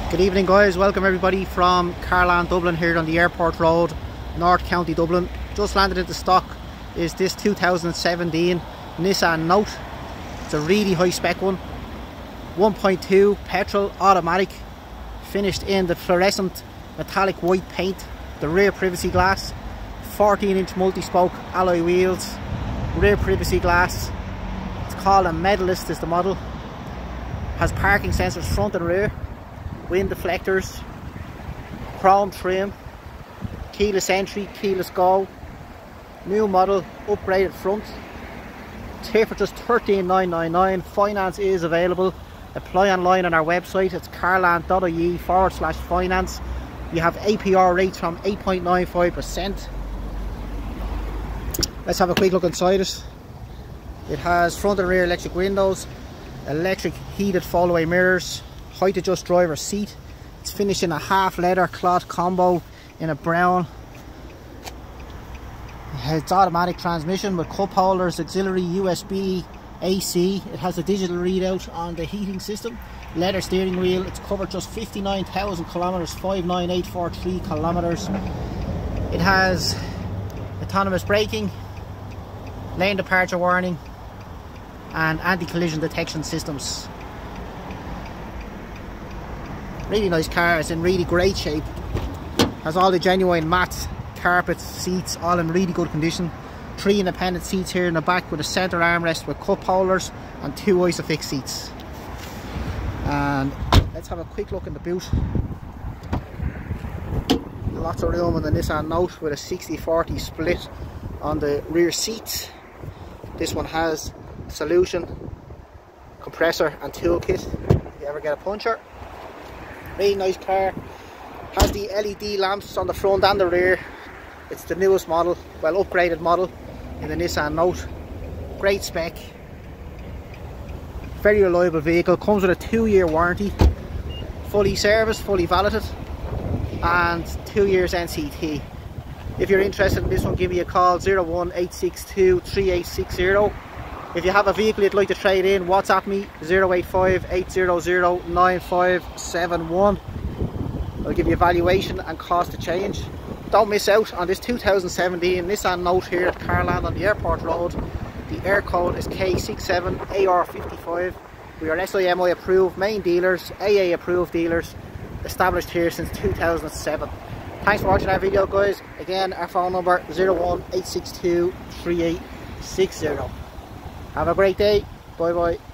Good evening guys, welcome everybody from Carland, Dublin, here on the Airport Road, North County Dublin. Just landed into stock is this 2017 Nissan Note. It's a really high spec one, 1.2 petrol automatic, finished in the fluorescent metallic white paint, the rear privacy glass, 14-inch multi-spoke alloy wheels, rear privacy glass. It's called a Medalist is the model. Has parking sensors front and rear, wind deflectors, chrome trim, keyless entry, keyless go, new model, upgraded front. It's here for just $13,999. Finance is available. Apply online on our website. It's carland.ie/finance. You have APR rates from 8.95%. Let's have a quick look inside it. It has front and rear electric windows, electric heated fold-away mirrors, height adjust driver seat. It's finished in a half leather cloth combo in a brown. It's automatic transmission with cup holders, auxiliary USB, AC. It has a digital readout on the heating system, leather steering wheel. It's covered just 59,000 kilometers, 59843 kilometers. It has autonomous braking, lane departure warning, and anti-collision detection systems. Really nice car. It's in really great shape. Has all the genuine matte carpets, seats, all in really good condition. 3 independent seats here in the back with a centre armrest with cup holders and 2 Isofix seats. And let's have a quick look in the boot. Lots of room on the Nissan Note with a 60-40 split on the rear seats. This one has solution, compressor and toolkit if you ever get a puncture. Really nice car. Has the LED lamps on the front and the rear. It's the newest model, well upgraded model in the Nissan Note. Great spec. Very reliable vehicle. Comes with a 2-year warranty. Fully serviced, fully validated, and 2 years NCT. If you're interested in this one, give me a call, 01862 3860. If you have a vehicle you'd like to trade in, WhatsApp me 085 800 9571. I'll give you a valuation and cost to change. Don't miss out on this 2017 Nissan Note here at Carland on the Airport Road. The air code is K67AR55. We are SIMI approved main dealers, AA approved dealers, established here since 2007. Thanks for watching our video guys. Again, our phone number 01862 3860. Have a great day. Bye bye.